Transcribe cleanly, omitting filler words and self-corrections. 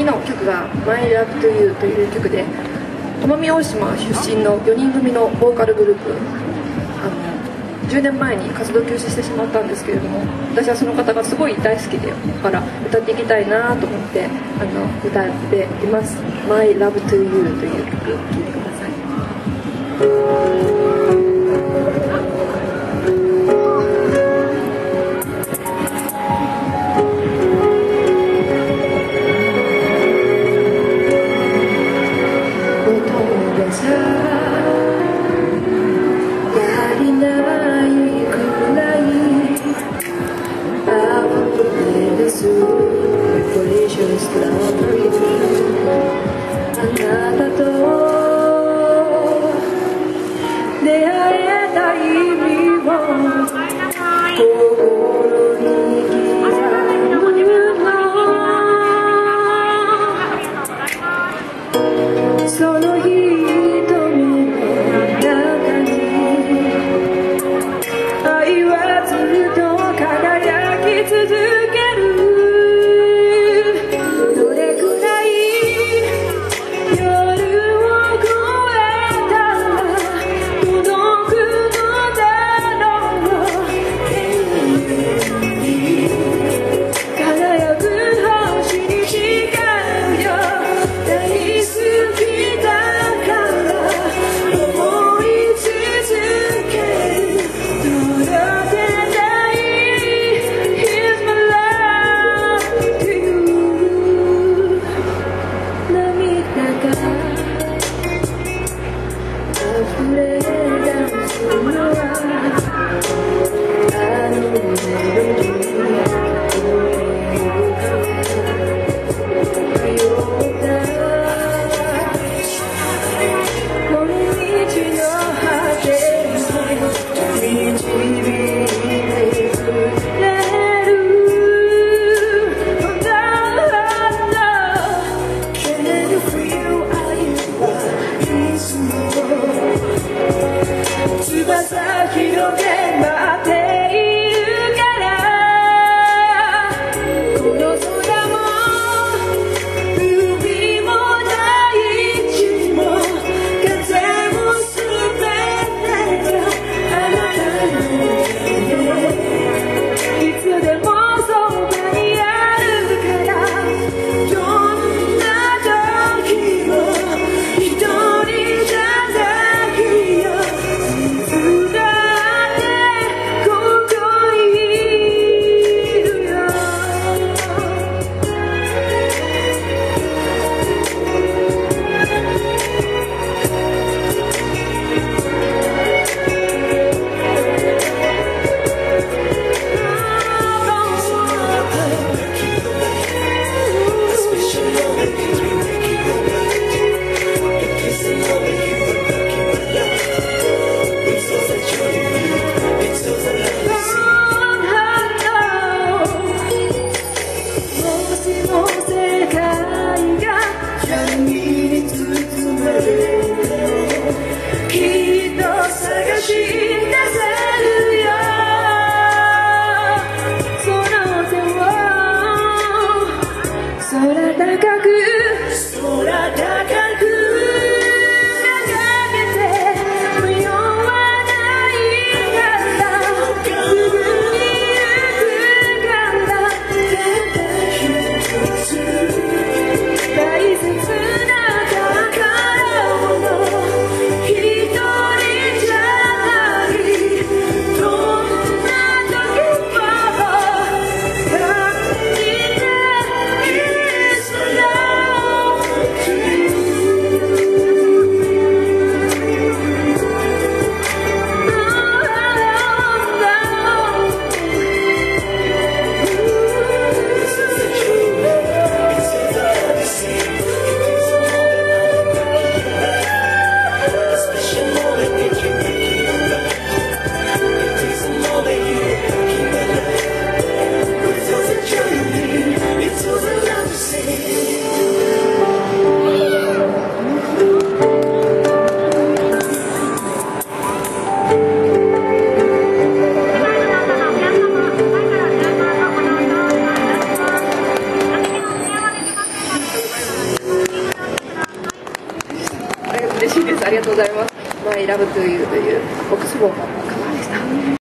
次の曲が「My Love to You」という曲で、奄美大島出身の4人組のボーカルグループ、10年前に活動休止してしまったんですけれども、私はその方がすごい大好きで、だから歌っていきたいなと思って歌っています。「My Love to You」という曲、聴いてください。 嬉しいです。ありがとうございます。マイラブトゥーユーというボックス4のカバーでした。